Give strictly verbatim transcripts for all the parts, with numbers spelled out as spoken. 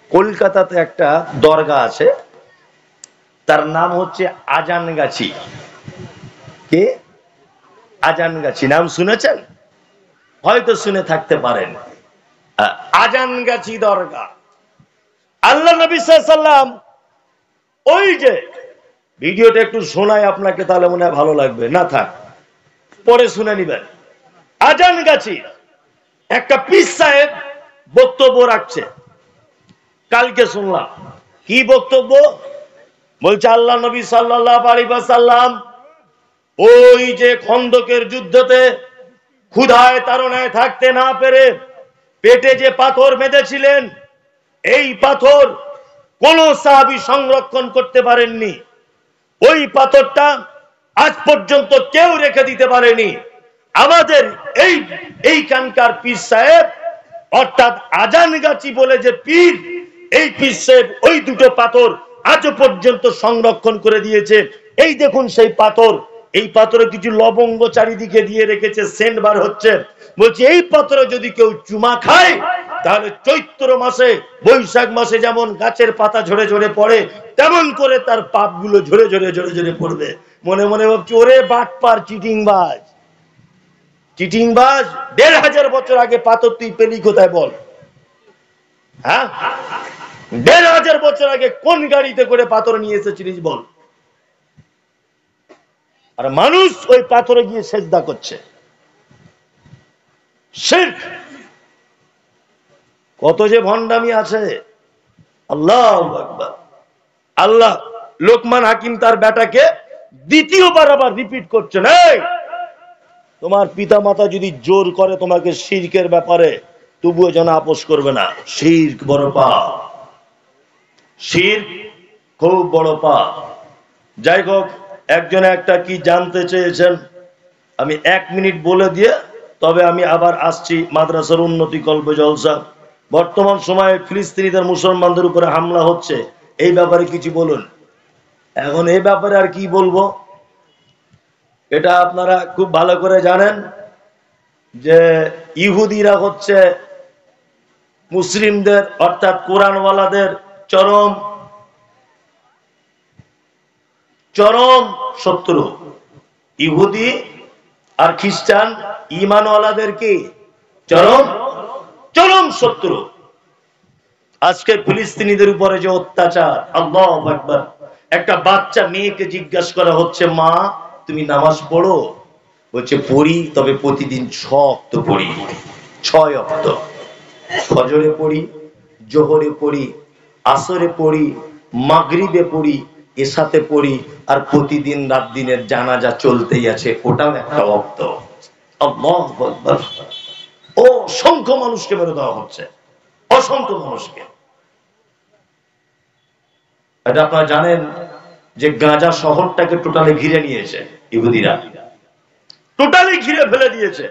কলকাতাতে একটা দরগা আছে, তার নাম হচ্ছে আজানগাছি। কে? আজানগাছি নাম শুনেছেন? হয়তো শুনে থাকতে পারেন। আজানগাছি দরগা। আল্লাহ নবী সাল্লাল্লাহু আলাইহি ওয়াসাল্লাম, ওই যে ভিডিওটা একটু শোনাই আপনাকে, তাহলে মনে হয় ভালো লাগবে। না থাক, পরে শুনে নিবেন। আজানগাছি একটা পীর সাহেব বক্তব্য রাখছে, কালকে শুনলাম। কি বক্তব্য বলছে? আল্লাহ নবী সাল্লাল্লাহু আলাইহি ওয়াসাল্লাম ওই যে খন্দকের যুদ্ধতে ক্ষুধায় তাড়নায় থাকতে না পেরে পেটে যে পাথর বেঁধেছিলেন, এই পাথর কোন সাহাবী সংরক্ষণ করতে পারেননি। ওই পাথরটা আজ পর্যন্ত কেউ রেখে দিতে পারেনি। আমাদের এই এইখানকার পীর সাহেব, অর্থাৎ আজানগাছি বলে যে পীর, এই পীর সাহেব ওই দুটো পাথর আজও পর্যন্ত সংরক্ষণ করে দিয়েছে। এই দেখুন সেই পাথর, এই পাথরে কিছু লবঙ্গ চারিদিকে দিয়ে রেখেছে, সেন্ট বার হচ্ছে। বলছি এই পাথরে যদি কেউ চুমা খায়, তাহলে চৈত্র মাসে বৈশাখ মাসে যেমন গাছের পাতা ঝরে ঝরে পড়ে, তেমন করে তার পাপগুলো ঝরে ঝরে ঝরে ঝরে পড়বে। মনে মনে ভাবছি, ওরে বাটপার, চিটিংবাজ চিটিংবাজ দেড় হাজার বছর আগে পাথর তুই পেলি কোথায় বল? হ্যাঁ, দেড় হাজার বছর আগে কোন গাড়িতে করে পাথর নিয়ে এসেছিলিস বল? আর মানুষ ওই পাথরে গিয়ে সেজদা করছে। শিরক, কত যে ভণ্ডামি আছে! আল্লাহু আকবার। আল্লাহ লোকমান হাকিম তার বেটাকে দ্বিতীয়বার আবার রিপিট করছেন, এই তোমার পিতা মাতা যদি জোর করে তোমাকে শিরকের ব্যাপারে, তবুও যেন আপোষ করবে না। শিরক বড় পাপ, শিরক খুব বড় পাপ। যাই হোক, একজন একটা কি জানতে চেয়েছেন, আমি এক মিনিট বলে দিয়ে তবে আমি আবার আসছি। মাদ্রাসার উন্নতি কল্প জলসা, বর্তমান সময়ে ফিলিস্তিনিদের মুসলমানদের উপরে হামলা হচ্ছে, এই ব্যাপারে কিছু বলুন। এখন এই ব্যাপারে আর কি বলবো, এটা আপনারা খুব ভালো করে জানেন যে ইহুদিরা হচ্ছে মুসলিমদের, অর্থাৎ কোরআনওয়ালাদের চরম চরম শত্রু। ইহুদি আর খ্রিস্টান ঈমানওয়ালাদের কি চরম চরম শত্রু। আজকে ফিলিস্তিনিদের উপরে যে অত্যাচার, আল্লাহু আকবার। একটা বাচ্চা মেয়েকে জিজ্ঞাসা করা হচ্ছে, মা তুমি নামাজ পড়ো? বলছে পড়ি, তবে প্রতিদিন ছ ওয়াক্ত পড়ি। ছয় ওয়াক্ত, ফজরে পড়ি, জোহরে পড়ি, আসরে পড়ি, মাগরিবে পড়ি, এশাতে পড়ি, আর প্রতিদিন রাত দিনের জানাজা চলতেই আছে, ওটাও একটা ওয়াক্ত। আল্লাহু আকবার। ও অসংখ্য মানুষকে মেরে দেওয়া হচ্ছে, অসংখ্য মানুষকে। এটা আপনারা জানেন যে গাজা শহরটাকে টোটালি ঘিরে নিয়েছে ইহুদিরা, টোটালি ঘিরে ফেলে দিয়েছে।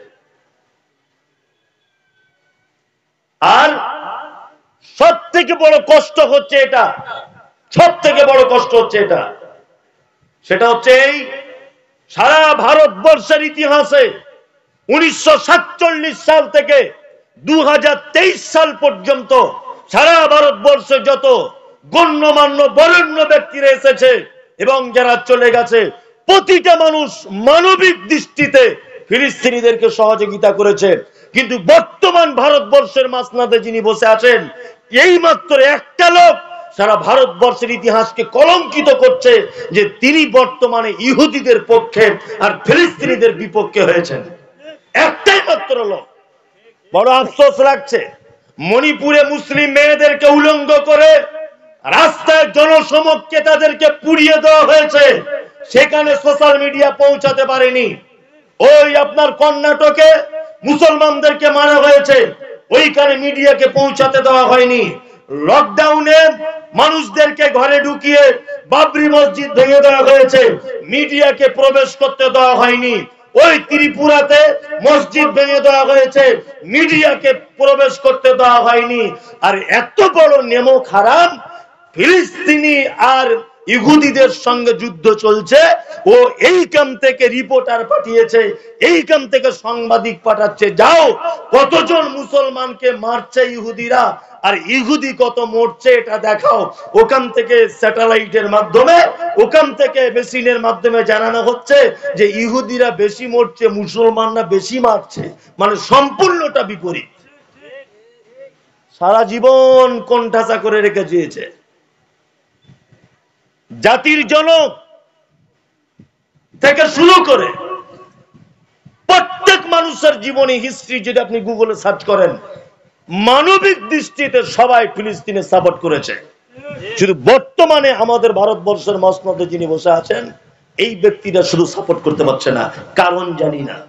আর সব থেকে বড় কষ্ট হচ্ছে এটা, সব থেকে বড় কষ্ট হচ্ছে এটা, সেটা হচ্ছে এই সারা ভারতবর্ষের ইতিহাসে উনিশশো সাতচল্লিশ সাল থেকে দু হাজার তেইশ সাল পর্যন্ত সারা ভারতবর্ষে যত গণ্যমান্য বরেণ্য ব্যক্তিরা এসেছে এবং যারা চলে গেছে, প্রতিটা মানুষ মানবিক দৃষ্টিতে ফিলিস্তিনিদেরকে সহযোগিতা করেছে। কিন্তু বর্তমান ভারতবর্ষের মাসনাদে যিনি বসে আছেন, এই মাত্র একটা লোক সারা ভারতবর্ষের ইতিহাসকে কলঙ্কিত করছে যে তিনি বর্তমানে ইহুদিদের পক্ষে আর ফিলিস্তিনিদের বিপক্ষে হয়েছেন। একটাই মাত্র লোক। বড় আফসোস লাগছে, মণিপুরে মুসলিম মেয়েদেরকে উলঙ্গ করে রাস্তায় জনসমক্ষে তাদেরকে পুড়িয়ে দেওয়া হয়েছে, সেখানে সোশ্যাল মিডিয়া পৌঁছাতে পারেনি। ওই আপনার কর্ণাটকে মুসলমানদেরকে মারা হয়েছে, ওইখানে মিডিয়াকে পৌঁছাতে দেওয়া হয়নি। লকডাউনে মানুষদেরকে ঘরে ঢুকিয়ে বাবরি মসজিদ ভেঙে দেওয়া হয়েছে, মিডিয়াকে প্রবেশ করতে দেওয়া হয়নি। ওই ত্রিপুরাতে মসজিদ ভেঙে দেওয়া হয়েছে, মিডিয়াকে প্রবেশ করতে দেওয়া হয়নি। আর এত বড় নেমো খারাপ ফিলিস্তিনি আর ইহুদিদের সঙ্গে যুদ্ধ চলছে, ও এই কাম থেকে রিপোর্টার পাঠিয়েছে, এই কাম থেকে সাংবাদিক পাঠাচ্ছে, যাও কতজন মুসলমানকে মারছে ইহুদিরা আর ইহুদি কত মরছে এটা দেখাও। ওখান থেকে স্যাটেলাইটের মাধ্যমে, ওখান থেকে মেশিনের মাধ্যমে জানানো হচ্ছে যে ইহুদিরা বেশি মরছে, মুসলমানরা বেশি মারছে, মানে সম্পূর্ণটা বিপরীত। সারা জীবন কোণঠাসা করে রেখে দিয়েছে। জাতির জনক থেকে শুরু করে প্রত্যেক মানুষের জীবনী হিস্ট্রি যদি আপনি গুগলে সার্চ করেন, মানবিক দৃষ্টিতে সবাই ফিলিস্তিনে সাপোর্ট করেছে। শুধু বর্তমানে আমাদের ভারতবর্ষের মসনদে যিনি বসে আছেন, এই ব্যক্তিরা শুধু সাপোর্ট করতে পারছে না, কারণ জানি না,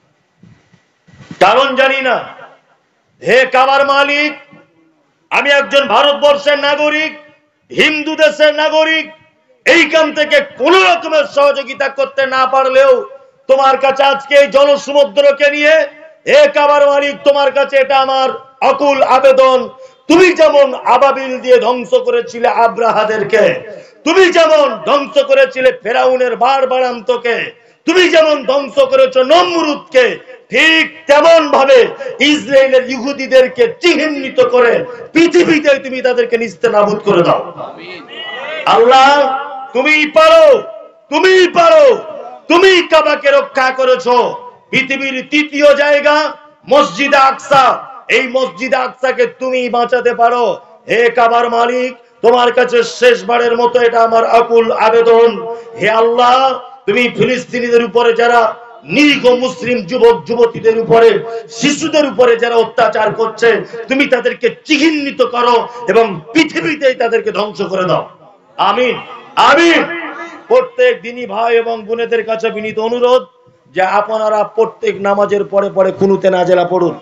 কারণ জানি না। হে কাবার মালিক, আমি একজন ভারতবর্ষের নাগরিক, হিন্দু দেশের নাগরিক, এইখান থেকে কোন রকমের সহযোগিতা করতে না পারলেও তোমার কাছে আজকে এই জনসমুদ্রকে নিয়ে, হে কাবার মালিক, তোমার কাছে এটা আমার আকুল আবেদন। তুমি যেমন আবাবিল দিয়ে ধ্বংস করেছিলে আব্রাহাদেরকে, তুমি যেমন ধ্বংস করেছিলে ফেরাউনের বারবারান্তকে, তুমি যেমন ধ্বংস করেছো নমরুদকে, ঠিক তেমন ভাবে ইসরায়েলের ইহুদিদেরকে চিহ্নিত করে পৃথিবীতে তুমি তাদেরকে নিস্তেনাবুদ করে দাও। আল্লাহ তুমি পারো, তুমি পারো, তুমি কাবাকে রক্ষা করেছো। পৃথিবীর তৃতীয় জায়গা মসজিদ আকসা, এই মসজিদ আকসাকে তুমি বাঁচাতে পারো। হে কাবার মালিক, তোমার কাছে শেষবারের মতো এটা আমার আকুল আবেদন। হে আল্লাহ, তুমি ফিলিস্তিনিদের উপরে যারা নিরীহ মুসলিম যুবক যুবতীদের উপরে, শিশুদের উপরে যারা অত্যাচার করছে, তুমি তাদেরকে চিহ্নিত করো এবং পৃথিবীতেই তাদেরকে ধ্বংস করে দাও। আমিন, আমিন। প্রত্যেক দিনই ভাই এবং বোনেদের কাছে বিনীত অনুরোধ যে আপনারা প্রত্যেক নামাজের পরে পরে কুনুতে নাজেলা পড়ুন।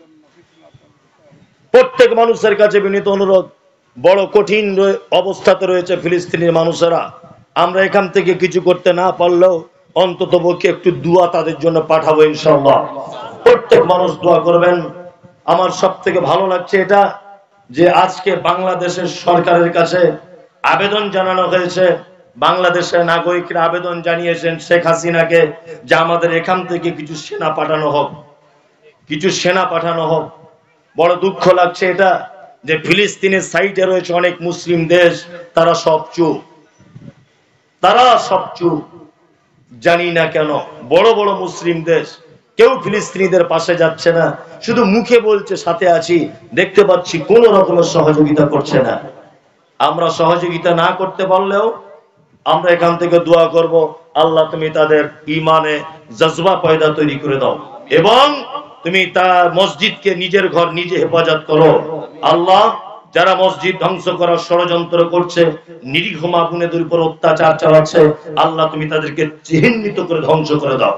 প্রত্যেক মানুষের কাছে বিনীত অনুরোধ, বড় কঠিন অবস্থাতে রয়েছে ফিলিস্তিনের মানুষেরা। আমরা এখান থেকে কিছু করতে না পারলেও অন্তত পক্ষে একটু দোয়া তাদের জন্য পাঠাবো ইনশাআল্লাহ। প্রত্যেক মানুষ দোয়া করবেন। আমার সব থেকে ভালো লাগছে এটা যে আজকে বাংলাদেশের সরকারের কাছে আবেদন জানানো হয়েছে, বাংলাদেশের নাগরিকরা আবেদন জানিয়েছেন শেখ হাসিনাকে যে আমাদের এখান থেকে কিছু সেনা পাঠানো হোক, কিছু সেনা পাঠানো হোক। বড় দুঃখ লাগছে এটা যে ফিলিস্তিনের সাইডে রয়েছে অনেক মুসলিম দেশ, তারা সব চুপ, তারা সব চুপ। জানি না কেন বড় বড় মুসলিম দেশ কেউ ফিলিস্তিনিদের পাশে যাচ্ছে না, শুধু মুখে বলছে সাথে আছি, দেখতে পাচ্ছি কোন রকমের সহযোগিতা করছে না। আমরা সহযোগিতা না করতে পারলেও আমরা এখান থেকে দোয়া করব, আল্লাহ তুমি তাদের ইমানে জজবা পয়দা তৈরি করে দাও এবং তুমি তার মসজিদকে নিজের ঘর নিজে হেফাজত করো। আল্লাহ, যারা মসজিদ ধ্বংস করার ষড়যন্ত্র করছে, নিরীহ মা বোনেদের উপর অত্যাচার চালাচ্ছে, আল্লাহ তুমি তাদেরকে চিহ্নিত করে ধ্বংস করে দাও।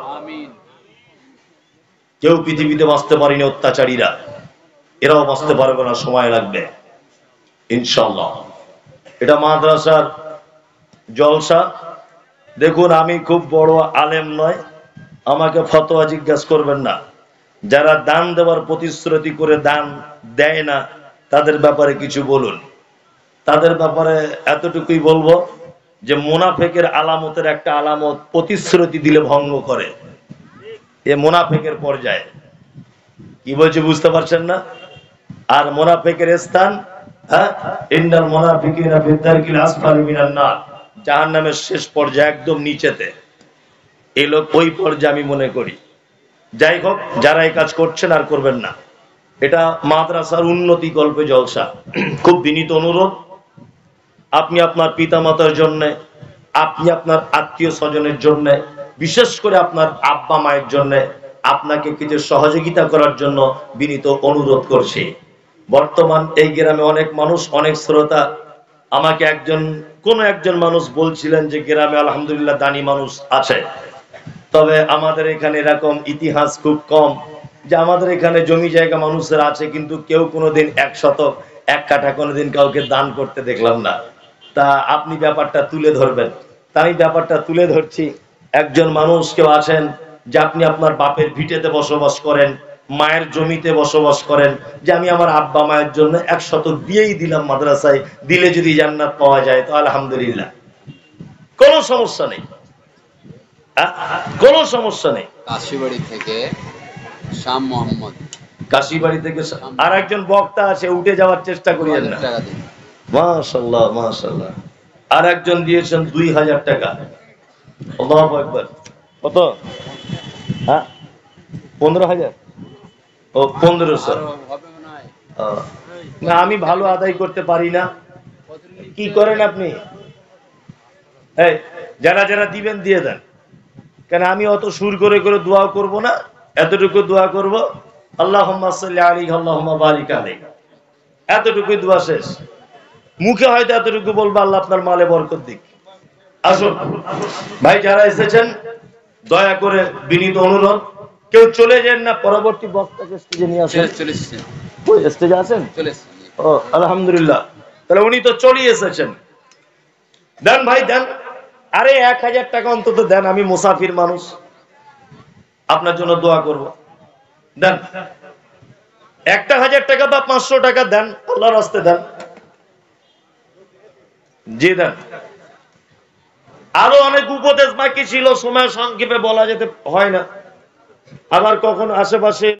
কেউ পৃথিবীতে বাঁচতে পারেনি অত্যাচারীরা, এরাও বাঁচতে পারবে না, সময় লাগবে ইনশাআল্লাহ। এটা মাদ্রাসার জলসা। দেখুন, আমি খুব বড় আলেম নয়, আমাকে ফতোয়া জিজ্ঞাসা করবেন না। যারা দান দেওয়ার প্রতিশ্রুতি করে দান দেয় না, তাদের ব্যাপারে কিছু বলুন। তাদের ব্যাপারে এতটুকুই বলবো যে মুনাফিকের আলামতের একটা আলামত প্রতিশ্রুতি দিলে ভঙ্গ করে, এ মুনাফিকের পর্যায়ে। কি বলছে বুঝতে পারছেন না? আর মুনাফিকের স্থান, হ্যাঁ, ইন্নাল মুনাফিকিনা ফি দারকিল আসফালি মিনান নার, জাহান্নামের শেষ পর্যায়ে একদম নিচেতে। এই লোক ওই পর্যায়ে আমি মনে করি। যাই হোক, যারা এই কাজ করছেন আর করবেন না। এটা মাদ্রাসার উন্নতি গল্পে জলসা। খুব বিনীত অনুরোধ, আপনি আপনার পিতামাতার জন্য, আপনি আপনার আত্মীয় স্বজনের জন্য, বিশেষ করে আপনার আব্বা মায়ের জন্য আপনাকে কিছু সহযোগিতা করার জন্য বিনীত অনুরোধ করছি। বর্তমান এই গ্রামে অনেক মানুষ, অনেক শ্রোতা, আমাকে একজন কোন একজন মানুষ বলছিলেন যে গ্রামে আলহামদুলিল্লাহ দানি মানুষ আছে, তবে আমাদের এখানে এরকম ইতিহাস খুব কম যে আমাদের এখানে জমি জায়গা মানুষের আছে কিন্তু কেউ কোনোদিন এক শতক এক কাঠা কোনোদিন কাউকে দান করতে দেখলাম না। তা আপনি ব্যাপারটা তুলে ধরবেন। তাই ব্যাপারটা তুলে ধরছি। একজন মানুষ কেউ আছেন যে আপনি আপনার বাপের ভিটেতে বসবাস করেন, মায়ের জমিতে বসবাস করেন, যে আমি আমার আব্বা মায়ের জন্য এক শতক দিয়েই দিলাম মাদ্রাসায়, দিলে যদি জান্নাত পাওয়া যায় তো আলহামদুলিল্লাহ। কোনো সমস্যা নেই, কোনো সমস্যা নেই। কাশিবাড়ি থেকে শাম মোহাম্মদ, কাশিবাড়ি থেকে আর একজন বক্তা আছে, উঠে যাওয়ার চেষ্টা করিয়েন না। মাশাআল্লাহ মাশাআল্লাহ। আর একজন দিয়েছেন দুই হাজার টাকা। আল্লাহু আকবার। কত? হ্যাঁ, পনেরো হাজার। ও পনেরোশো। না আমি ভালো আদায় করতে পারি না। কি করেন আপনি? এই যারা যারা দিবেন দিয়ে দেন, কেন আমি অত সুর করে করে দোয়া করব না, এতটুকু দোয়া করব, আল্লাহুম্মা সাল্লি আলাইহি আল্লাহুম্মা বারিক আলাইহি, এতটুকুই দোয়া শেষ। মুখে হয়তো এতটুকু বলবো আল্লাহ আপনার মালে বরকত দিক। আসুন ভাই, যারা এসেছেন দয়া করে বিনীত অনুরোধ, কেউ চলে যান না, পরবর্তী বক্তাকে স্টেজে নিয়ে আসেন। চলে এসেছেন? ওই স্টেজে আছেন? চলে এসেছেন। ও আলহামদুলিল্লাহ, তাহলে উনি তো চলে এসেছেন। দেন ভাই দেন, আরে এক হাজার টাকা অন্তত দেন, আমি মুসাফির মানুষ, আপনার জন্য দোয়া করব। দেন একটা হাজার টাকা বা পাঁচশো টাকা দেন, আল্লাহর রাস্তে দেন। জি দেন। আরো অনেক উপদেশ বাকি ছিল, সময় সংক্ষেপে বলা যেতে হয় না। আবার কখন আশেপাশে